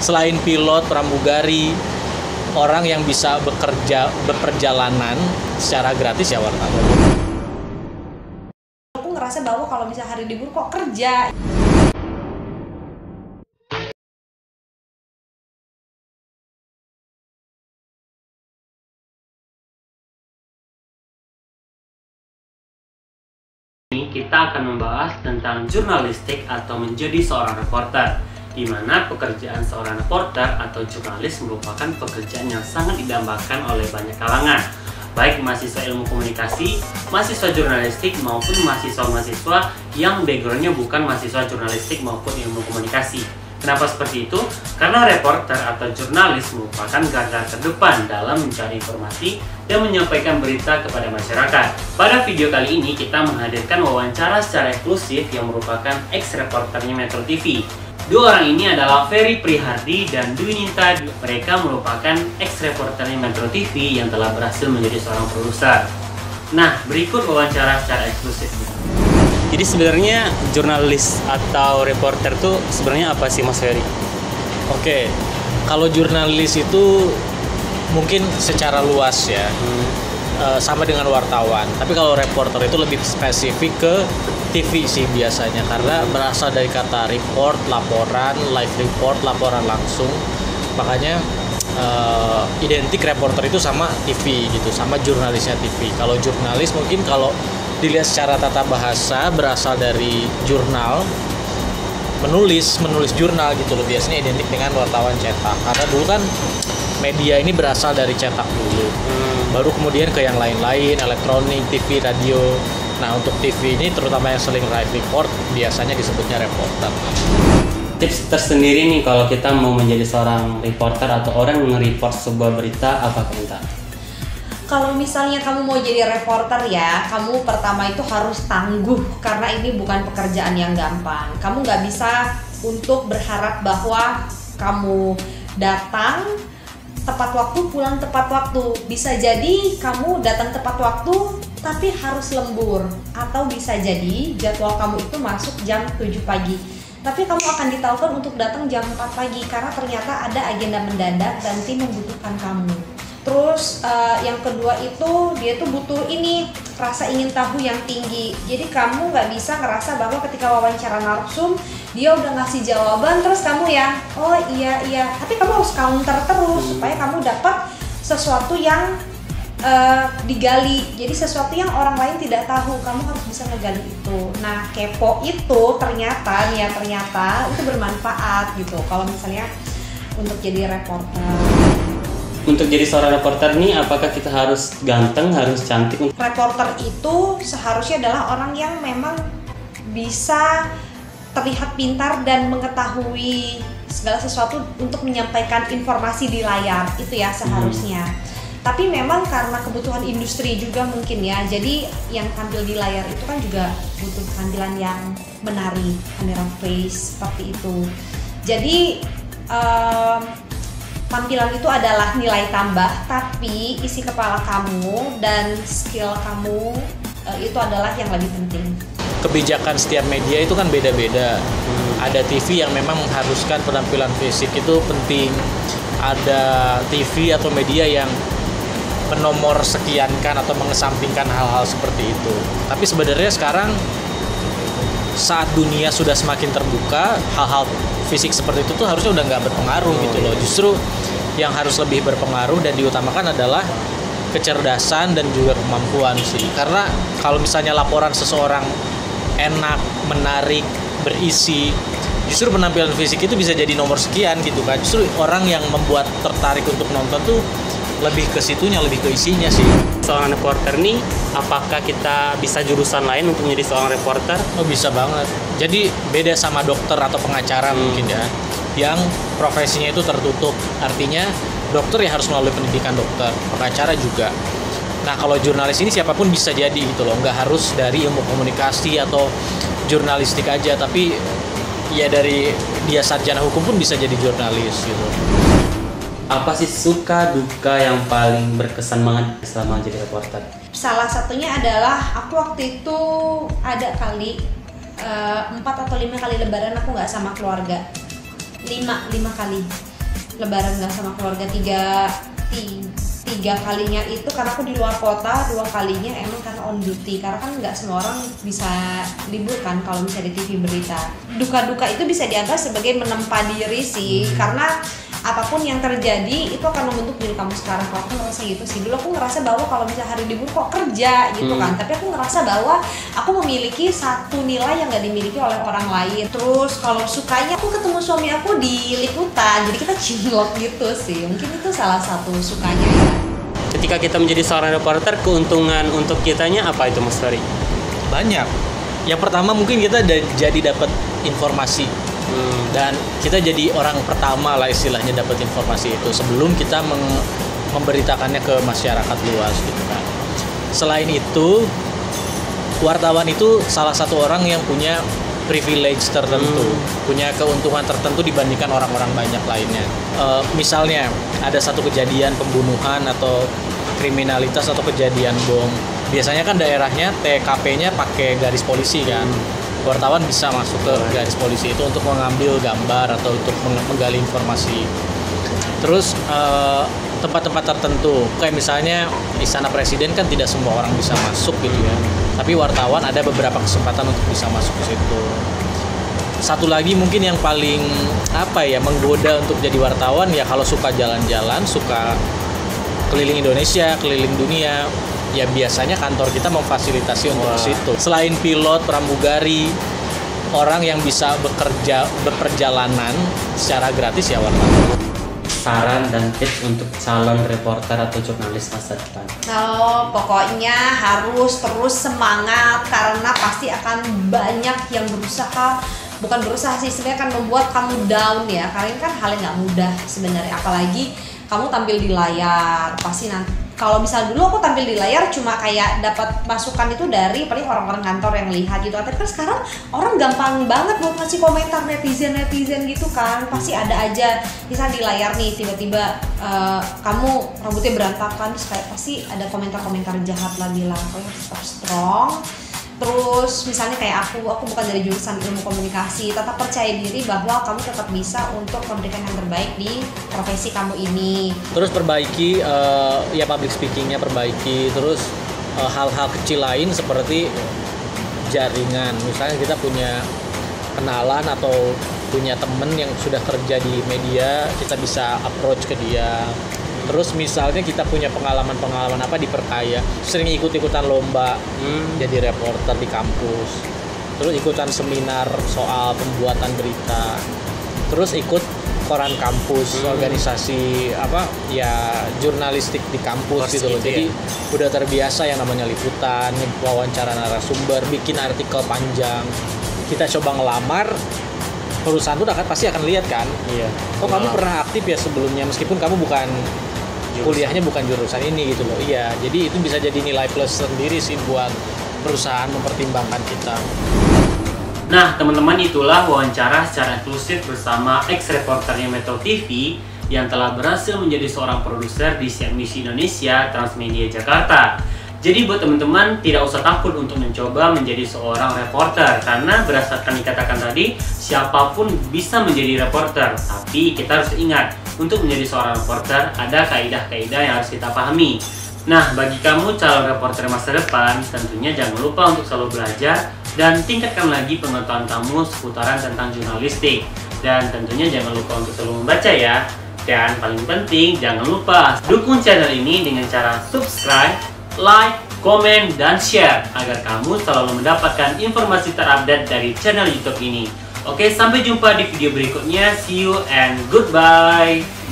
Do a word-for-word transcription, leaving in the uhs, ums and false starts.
selain pilot, pramugari, orang yang bisa bekerja berperjalanan secara gratis ya wartawan. Aku ngerasa bahwa kalau bisa hari libur kok kerja. Kita akan membahas tentang jurnalistik atau menjadi seorang reporter, di mana pekerjaan seorang reporter atau jurnalis merupakan pekerjaan yang sangat didambakan oleh banyak kalangan, baik mahasiswa ilmu komunikasi, mahasiswa jurnalistik, maupun mahasiswa-mahasiswa yang backgroundnya bukan mahasiswa jurnalistik maupun ilmu komunikasi. Kenapa seperti itu? Karena reporter atau jurnalis merupakan garda terdepan dalam mencari informasi dan menyampaikan berita kepada masyarakat. Pada video kali ini kita menghadirkan wawancara secara eksklusif yang merupakan ex-reporternya Metro T V. Dua orang ini adalah Ferry Prihardi dan Dwi Ninta. Mereka merupakan ex-reporternya Metro T V yang telah berhasil menjadi seorang produser. Nah, berikut wawancara secara eksklusif. Jadi sebenarnya jurnalis atau reporter tuh sebenarnya apa sih Mas Ferry? Oke, kalau jurnalis itu mungkin secara luas ya, hmm. e, sama dengan wartawan. Tapi kalau reporter itu lebih spesifik ke T V sih biasanya, karena berasal dari kata report, laporan, live report, laporan langsung. Makanya e, identik reporter itu sama T V gitu, sama jurnalisnya T V. Kalau jurnalis mungkin kalau dilihat secara tata bahasa berasal dari jurnal, menulis menulis jurnal gitu loh, biasanya identik dengan wartawan cetak, karena dulu kan media ini berasal dari cetak dulu, hmm. baru kemudian ke yang lain-lain, elektronik, T V, radio. Nah untuk T V ini terutama yang sering live report biasanya disebutnya reporter. Tips tersendiri nih kalau kita mau menjadi seorang reporter atau orang yang nge-report sebuah berita, apa komentar? Kalau misalnya kamu mau jadi reporter ya, kamu pertama itu harus tangguh, karena ini bukan pekerjaan yang gampang. Kamu nggak bisa untuk berharap bahwa kamu datang tepat waktu, pulang tepat waktu. Bisa jadi kamu datang tepat waktu tapi harus lembur, atau bisa jadi jadwal kamu itu masuk jam tujuh pagi tapi kamu akan ditelepon untuk datang jam empat pagi karena ternyata ada agenda mendadak dan tim membutuhkan kamu. Terus uh, yang kedua itu dia tuh butuh ini, rasa ingin tahu yang tinggi. Jadi kamu nggak bisa ngerasa bahwa ketika wawancara narsum dia udah ngasih jawaban terus kamu ya oh iya iya, tapi kamu harus counter terus supaya kamu dapat sesuatu yang uh, digali. Jadi sesuatu yang orang lain tidak tahu, kamu harus bisa ngegali itu. Nah kepo itu ternyata ya ternyata itu bermanfaat gitu kalau misalnya untuk jadi reporter. Untuk jadi seorang reporter nih, apakah kita harus ganteng, harus cantik? Reporter itu seharusnya adalah orang yang memang bisa terlihat pintar dan mengetahui segala sesuatu untuk menyampaikan informasi di layar, itu ya seharusnya. Hmm. Tapi memang karena kebutuhan industri juga mungkin ya, jadi yang tampil di layar itu kan juga butuh tampilan yang menarik, kamera face seperti itu. Jadi um, tampilan itu adalah nilai tambah, tapi isi kepala kamu dan skill kamu uh, itu adalah yang lebih penting. Kebijakan setiap media itu kan beda-beda. Hmm. Ada T V yang memang mengharuskan penampilan fisik itu penting. Ada T V atau media yang menomor sekiankan atau mengesampingkan hal-hal seperti itu. Tapi sebenarnya sekarang saat dunia sudah semakin terbuka, hal-hal fisik seperti itu tuh harusnya udah nggak berpengaruh gitu loh. Justru yang harus lebih berpengaruh dan diutamakan adalah kecerdasan dan juga kemampuan sih. Karena kalau misalnya laporan seseorang enak, menarik, berisi, justru penampilan fisik itu bisa jadi nomor sekian gitu kan. Justru orang yang membuat tertarik untuk nonton tuh lebih ke situnya, lebih ke isinya sih. Seorang reporter nih, apakah kita bisa jurusan lain untuk menjadi seorang reporter? Oh bisa banget. Jadi beda sama dokter atau pengacara hmm. mungkin ya, yang profesinya itu tertutup. Artinya dokter ya harus melalui pendidikan dokter, pengacara juga. Nah kalau jurnalis ini siapapun bisa jadi gitu loh, nggak harus dari ilmu komunikasi atau jurnalistik aja, tapi ya dari dia sarjana hukum pun bisa jadi jurnalis gitu. Apa sih suka duka yang paling berkesan banget selama jadi reporter? Salah satunya adalah aku waktu itu ada kali empat uh, atau lima kali lebaran aku nggak sama keluarga. Lima, lima kali. lebaran nggak sama keluarga tiga, tiga tiga kalinya itu karena aku di luar kota, dua kalinya emang karena on duty, karena kan nggak semua orang bisa libur kan kalau misalnya di T V berita. Duka-duka itu bisa dianggap sebagai menempa diri sih, karena apapun yang terjadi itu akan membentuk diri kamu sekarang. Kalau aku ngerasa gitu sih, dulu aku ngerasa bahwa kalau misalnya hari libur kok kerja gitu kan, hmm. tapi aku ngerasa bahwa aku memiliki satu nilai yang nggak dimiliki oleh orang lain. Terus kalau sukanya aku ketemu suami aku di liputan, jadi kita cinlok gitu sih, mungkin itu salah satu sukanya ya. Ketika kita menjadi seorang reporter, keuntungan untuk kitanya apa itu Mas Ferry? Banyak. Yang pertama mungkin kita da- jadi dapat informasi. Hmm. Dan kita jadi orang pertama lah istilahnya dapat informasi itu sebelum kita meng- memberitakannya ke masyarakat luas gitu kan. Selain itu, wartawan itu salah satu orang yang punya privilege tertentu, hmm. punya keuntungan tertentu dibandingkan orang-orang banyak lainnya. Uh, misalnya ada satu kejadian pembunuhan atau kriminalitas atau kejadian bom, biasanya kan daerahnya T K P-nya pakai garis polisi kan. Wartawan bisa masuk ke garis polisi itu untuk mengambil gambar atau untuk menggali informasi. Terus uh, tempat-tempat tertentu, kayak misalnya Istana Presiden kan tidak semua orang bisa masuk gitu ya. Tapi wartawan ada beberapa kesempatan untuk bisa masuk ke situ. Satu lagi mungkin yang paling apa ya menggoda untuk jadi wartawan ya kalau suka jalan-jalan, suka keliling Indonesia, keliling dunia. Ya biasanya kantor kita memfasilitasi untuk ke situ. Selain pilot, pramugari, orang yang bisa bekerja berperjalanan secara gratis ya wartawan. Saran dan tips untuk calon reporter atau jurnalis masa depan? Oh, pokoknya harus terus semangat karena pasti akan banyak yang berusaha, bukan berusaha sih sebenarnya kan membuat kamu down ya. Karena ini kan hal yang nggak mudah sebenarnya, apalagi kamu tampil di layar. Pasti nanti kalau misal dulu aku tampil di layar cuma kayak dapat masukan itu dari paling orang-orang kantor yang lihat gitu. Tapi kan sekarang orang gampang banget buat ngasih komentar netizen-netizen gitu kan. Pasti ada aja misal di layar nih tiba-tiba uh, kamu rambutnya berantakan terus kayak pasti ada komentar-komentar jahat lah bilang kamu tetap strong. Terus misalnya kayak aku, aku bukan dari jurusan ilmu komunikasi, tetap percaya diri bahwa kamu tetap bisa untuk memberikan yang terbaik di profesi kamu ini. Terus perbaiki uh, ya public speakingnya perbaiki, terus uh, hal-hal kecil lain seperti jaringan. Misalnya kita punya kenalan atau punya temen yang sudah kerja di media, kita bisa approach ke dia. Terus misalnya kita punya pengalaman-pengalaman apa diperkaya, sering ikut-ikutan lomba hmm. jadi reporter di kampus, terus ikutan seminar soal pembuatan berita, terus ikut koran kampus, hmm. organisasi apa ya jurnalistik di kampus Kors gitu loh. Jadi ya. Udah terbiasa yang namanya liputan, wawancara narasumber, bikin artikel panjang. Kita coba ngelamar, perusahaan tuh akan pasti akan lihat kan. Iya. Oh kamu pernah aktif ya sebelumnya meskipun kamu bukan kuliahnya bukan jurusan ini gitu loh. Iya, jadi itu bisa jadi nilai plus sendiri sih buat perusahaan mempertimbangkan kita. Nah, teman-teman, itulah wawancara secara eksklusif bersama ex-reporternya Metro T V yang telah berhasil menjadi seorang produser di C N B C Indonesia Transmedia Jakarta. Jadi buat teman-teman tidak usah takut untuk mencoba menjadi seorang reporter karena berdasarkan dikatakan tadi siapapun bisa menjadi reporter, tapi kita harus ingat untuk menjadi seorang reporter ada kaidah-kaidah yang harus kita pahami. Nah, bagi kamu calon reporter masa depan, tentunya jangan lupa untuk selalu belajar dan tingkatkan lagi pengetahuan kamu seputaran tentang jurnalistik. Dan tentunya jangan lupa untuk selalu membaca ya. Dan paling penting, jangan lupa dukung channel ini dengan cara subscribe, like, komen, dan share agar kamu selalu mendapatkan informasi terupdate dari channel YouTube ini. Oke, sampai jumpa di video berikutnya. See you and goodbye.